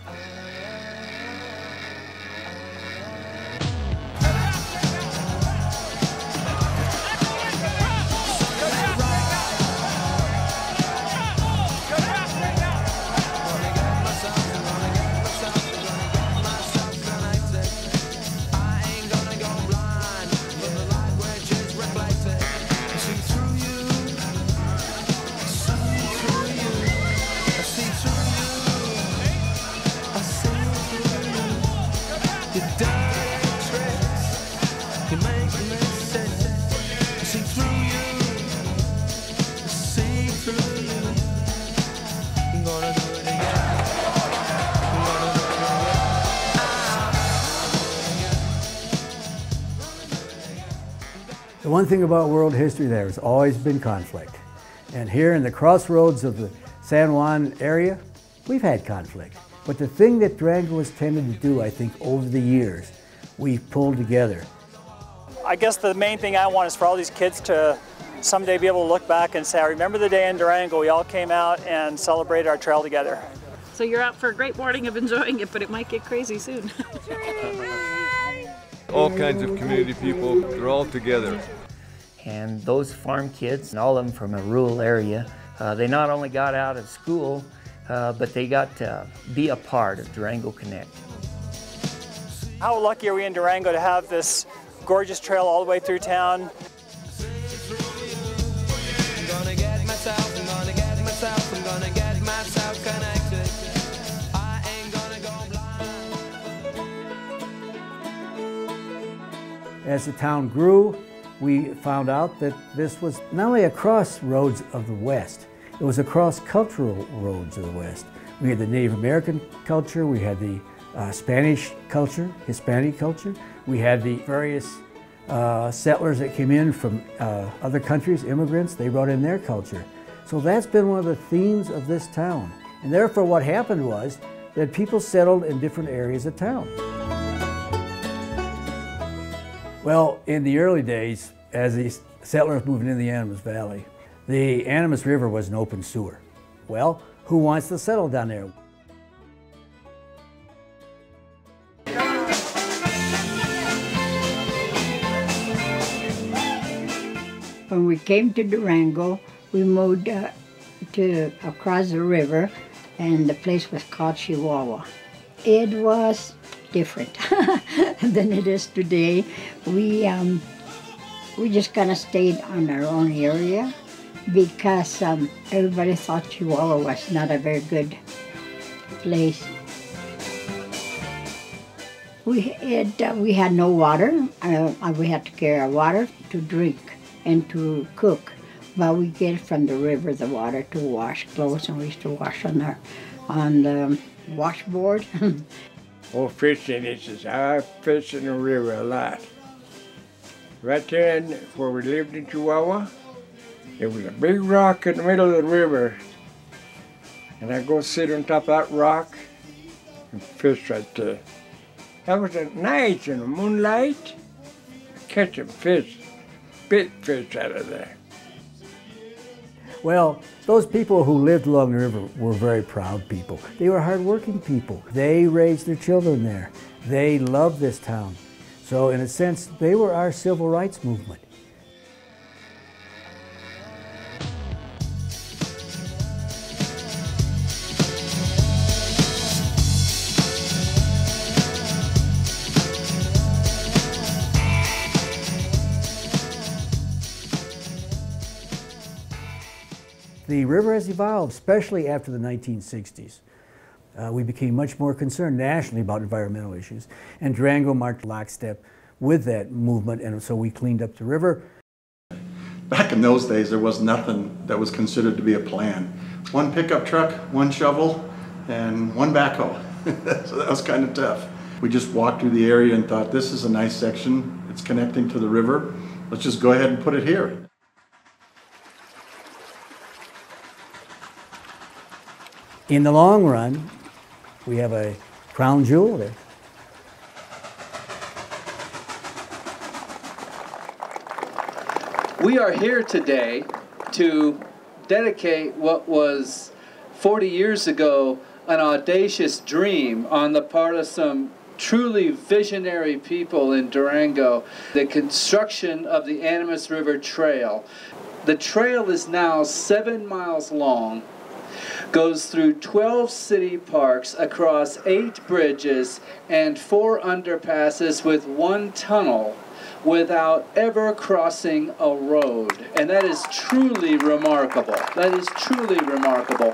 The one thing about world history, there has always been conflict. And here in the crossroads of the San Juan area, we've had conflict. But the thing that Durango has tended to do, I think, over the years, we've pulled together. I guess the main thing I want is for all these kids to someday be able to look back and say, I remember the day in Durango we all came out and celebrated our trail together. So you're out for a great morning of enjoying it, but it might get crazy soon. All kinds of community people, they're all together. And those farm kids, and all of them from a rural area, they not only got out of school, but they got to be a part of DurangoConnect. How lucky are we in Durango to have this gorgeous trail all the way through town? As the town grew, we found out that this was not only a crossroads of the West, it was a cross-cultural roads of the West. We had the Native American culture, we had the Spanish culture, Hispanic culture, we had the various settlers that came in from other countries, immigrants, they brought in their culture. So that's been one of the themes of this town. And therefore what happened was that people settled in different areas of town. Well, in the early days, as the settlers moved into the Animas Valley, the Animas River was an open sewer. Well, who wants to settle down there? When we came to Durango, we moved to across the river, and the place was called Chihuahua. It was different than it is today. We just kind of stayed on our own area because everybody thought Chihuahua was not a very good place. We had no water. We had to carry our water to drink and to cook, but we get it from the river, the water, to wash clothes, and we used to wash on the washboard. Oh, fishing, I fished in the river a lot. Right there where we lived in Chihuahua, there was a big rock in the middle of the river. And I'd go sit on top of that rock and fish right there. That was at night in the moonlight, catching fish, big fish out of there. Well, those people who lived along the river were very proud people. They were hardworking people. They raised their children there. They loved this town. So in a sense, they were our civil rights movement. The river has evolved, especially after the 1960s. We became much more concerned nationally about environmental issues, and Durango marked lockstep with that movement, and so we cleaned up the river. Back in those days, there was nothing that was considered to be a plan. One pickup truck, one shovel, and one backhoe. So that was kind of tough. We just walked through the area and thought, this is a nice section. It's connecting to the river. Let's just go ahead and put it here. In the long run, we have a crown jewel there. We are here today to dedicate what was 40 years ago an audacious dream on the part of some truly visionary people in Durango, the construction of the Animas River Trail. The trail is now 7 miles long, goes through 12 city parks, across 8 bridges and 4 underpasses with 1 tunnel without ever crossing a road. And that is truly remarkable. That is truly remarkable.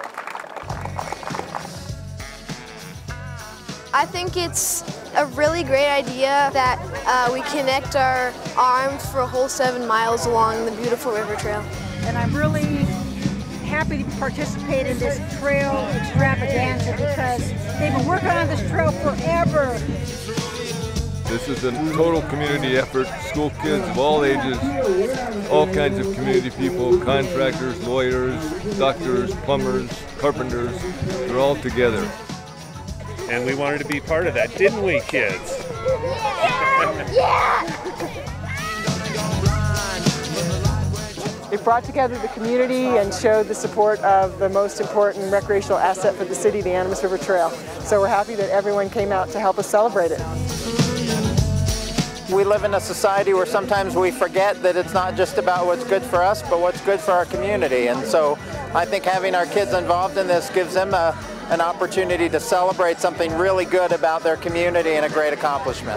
I think it's a really great idea that we connect our arms for a whole 7 miles along the beautiful river trail. And I'm really happy to participate in this trail extravaganza because they've been working on this trail forever. This is a total community effort. School kids of all ages, all kinds of community people, contractors, lawyers, doctors, plumbers, carpenters, they're all together. And we wanted to be part of that, didn't we, kids? Yeah! It brought together the community and showed the support of the most important recreational asset for the city, the Animas River Trail. So we're happy that everyone came out to help us celebrate it. We live in a society where sometimes we forget that it's not just about what's good for us, but what's good for our community. And so I think having our kids involved in this gives them an opportunity to celebrate something really good about their community and a great accomplishment.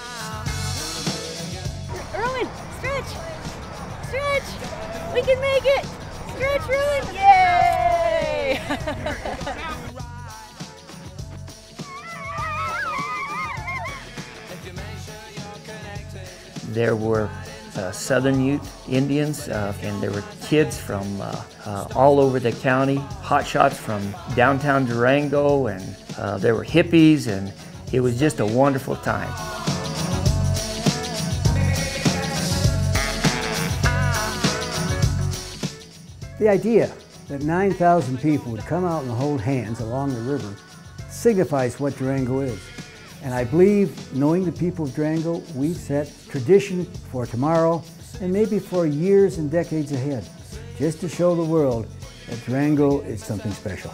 Erwin, stretch! Stretch! We can make it! Stretch, Erwin! Yay! There were Southern Ute Indians, and there were kids from all over the county, hotshots from downtown Durango, and there were hippies, and it was just a wonderful time. The idea that 9,000 people would come out and hold hands along the river signifies what Durango is. And I believe, knowing the people of Durango, we've set tradition for tomorrow and maybe for years and decades ahead, just to show the world that Durango is something special.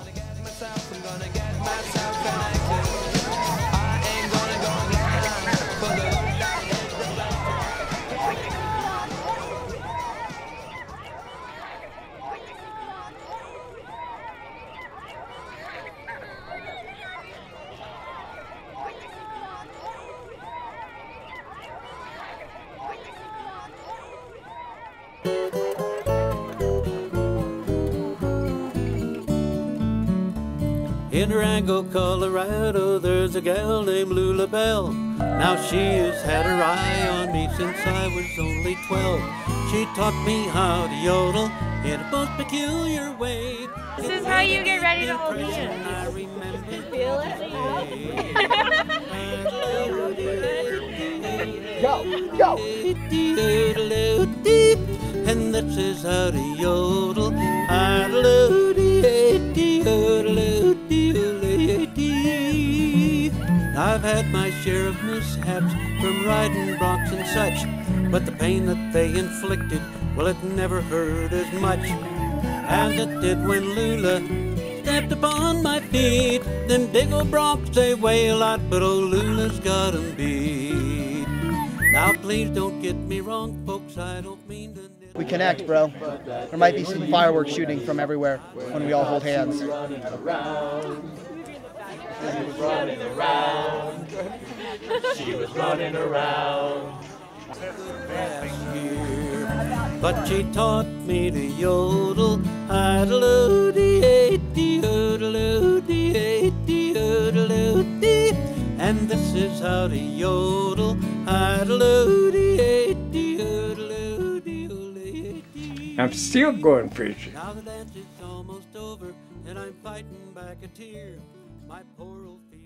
In Durango, Colorado, there's a gal named Lula Bell. Now she has had her eye on me since I was only 12. She taught me how to yodel in a most peculiar way. This is how you get ready to hold hands. I remember. Feel it? Go! And this is how to yodel. I've had my share of mishaps from riding broncs and such, but the pain that they inflicted, well, it never hurt as much as it did when Lula stepped upon my feet. Them big old broncs, they weigh a lot, but old Lula's got 'em beat. Now please don't get me wrong, folks, I don't mean to... We connect, bro. There might be some fireworks shooting from everywhere when we all hold hands. She was running around. She was running around. But she taught me to yodel. And this is how to yodel. I'm still going preaching. Now the dance is almost over, and I'm fighting back a tear. My poor old